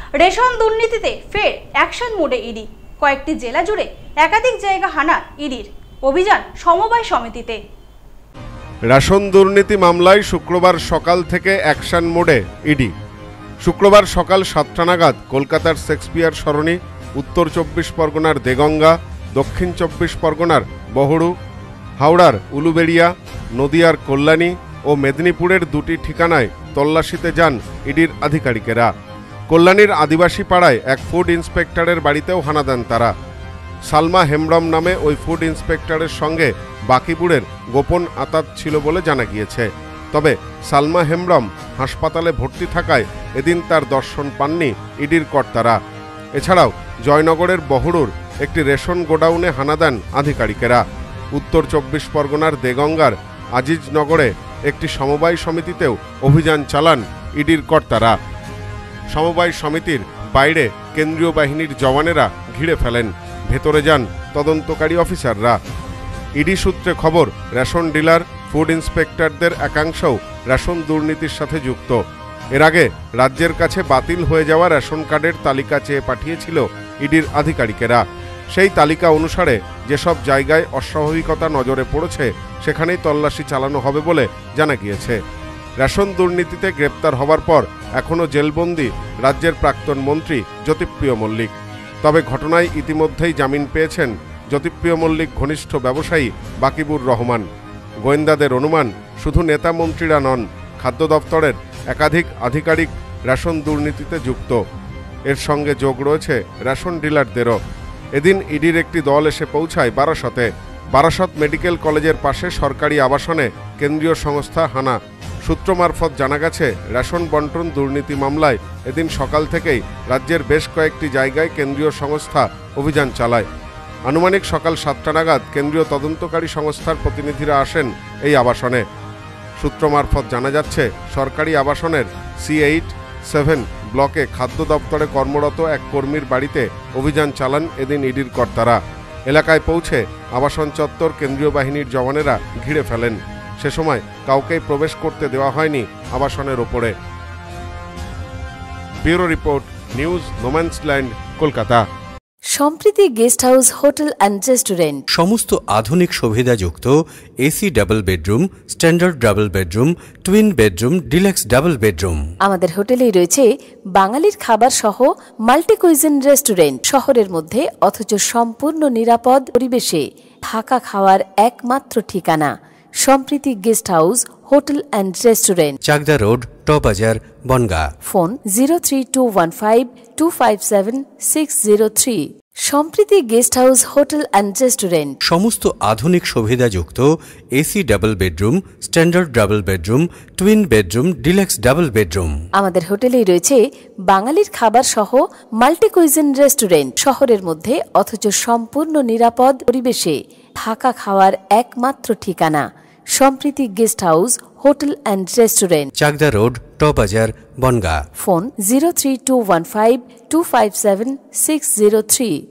Ration দুর্নীতিতে ফের action মোডে ইডি। কয়েকটি জেলা জুড়ে একাধিক জায়গা হানা ইডির। অভিযান সমবায় সমিতিতে। রেশন দুর্নীতি মামলায় শুক্রবার সকাল থেকে অ্যাকশন মোডে ইডি। শুক্রবার সকাল 7টা নাগাদ কলকাতার শেক্সপিয়ার সরণি, উত্তর 24 পরগনার দেগঙ্গা, দক্ষিণ 24 পরগনার বহড়ু, হাওড়ার উলুবেড়িয়া, নদিয়ার কল্যাণী ও মেদিনীপুরের দুটি ঠিকানায় তল্লাশিতে যান ইডির আধিকারিকেরা। কল্যাণীর আদিবাসী পাড়ায় এক ফুড ইন্সপেক্টরের বাড়িতেও হানা দেন তারা। সালমা হেমব্রম নামে ওই ফুড ইন্সপেক্টরের সঙ্গে বাকিপুরের গোপন আঁতাত ছিল বলে জানা গিয়েছে। তবে সালমা হেমব্রম হাসপাতালে ভর্তি থাকায় এদিন তার দর্শন পাননি ইডির কর্তারা। এছাড়াও জয়নগরের বহড়ুর একটি রেশন গোডাউনে হানা দেন আধিকারিকেরা। উত্তর 24 পরগনার দেগঙ্গার আজিজনগরে একটি সমবায় সমিতিতেও অভিযান চালান ইডির কর্তারা। সমবায় সমিতির বাইরে কেন্দ্রীয় বাহিনীর জওয়ানেরা ঘিরে ফেলেন। ভেতরে যান তদন্তকারী অফিসাররা। ইডি সূত্রে খবর, রেশন ডিলার, ফুড ইন্সপেক্টরদের একাংশও রেশন দুর্নীতির সাথে যুক্ত। এর আগে রাজ্যের কাছে বাতিল হয়ে যাওয়া রেশন কার্ডের তালিকা চেয়ে পাঠিয়েছিল ইডির আধিকারিকেরা। সেই তালিকা অনুসারে যেসব জায়গায় অস্বাভাবিকতা নজরে পড়েছে সেখানেই তল্লাশি চালানো হবে বলে জানা গিয়েছে। রেশন দুর্নীতিতে গ্রেপ্তার হবার পর এখনও জেলবন্দি রাজ্যের প্রাক্তন মন্ত্রী জ্যোতিপ্রিয় মল্লিক। তবে ঘটনায় ইতিমধ্যেই জামিন পেয়েছেন জ্যোতিপ্রিয় মল্লিক ঘনিষ্ঠ ব্যবসায়ী বাকিবুর রহমান। গোয়েন্দাদের অনুমান, শুধু নেতা মন্ত্রীরা নন, খাদ্য দপ্তরের একাধিক আধিকারিক রেশন দুর্নীতিতে যুক্ত। এর সঙ্গে যোগ রয়েছে রেশন ডিলারদেরও। এদিন ইডির একটি দল এসে পৌঁছায় বারাসতে। বারাসত মেডিকেল কলেজের পাশে সরকারি আবাসনে কেন্দ্রীয় সংস্থা হানা। সূত্র মারফত জানা গেছে, রেশন বন্টন দুর্নীতি মামলায় এদিন সকাল থেকেই রাজ্যের বেশ কয়েকটি জায়গায় কেন্দ্রীয় সংস্থা অভিযান চালায়। আনুমানিক সকাল 7টা নাগাদ কেন্দ্রীয় তদন্তকারী সংস্থার প্রতিনিধিরা আসেন এই আবাসনে। সূত্র মারফত জানা যাচ্ছে, সরকারি আবাসনের C8-7 ব্লকে খাদ্য দপ্তরে কর্মরত এক কর্মীর বাড়িতে অভিযান চালান এদিন ইডির কর্তারা। এলাকায় পৌঁছে আবাসন চত্বর কেন্দ্রীয় বাহিনীর জওয়ানেরা ঘিরে ফেলেন। সে সময় কাউকেই প্রবেশ করতে দেওয়া হয়নি আবাসনের ওপরে। Bureau report, news no man's land, Kolkata. Sampriti guest house, hotel and restaurant. সমস্ত আধুনিক সুবিধাযুক্ত AC double bedroom, standard double bedroom, twin bedroom, deluxe double bedroom. আমাদের হোটেলেই রয়েছে বাঙালির খাবার সহ মাল্টি কুইজিন রেস্টুরেন্ট। শহরের মধ্যে অথচ সম্পূর্ণ নিরাপদ পরিবেশে থাকা খাওয়ার একমাত্র ঠিকানা Sampriti guest house, hotel and restaurant, Chakdah road, টবাজার, Bongaon. Phone 03215257-603। Sampriti guest house, hotel and restaurant. সমস্ত আধুনিক সুবিধাযুক্ত AC double bedroom, standard double bedroom, twin bedroom, deluxe double bedroom. আমাদের হোটেলেই রয়েছে বাঙালির খাবার সহ মাল্টি কুইজিন রেস্টুরেন্ট। শহরের মধ্যে অথচ সম্পূর্ণ নিরাপদ পরিবেশে থাকা খাওয়ার একমাত্র ঠিকানা Sampriti guest house, hotel and restaurant, Chakdah road, টবাজার, বনগা। ফোন 03215257-603।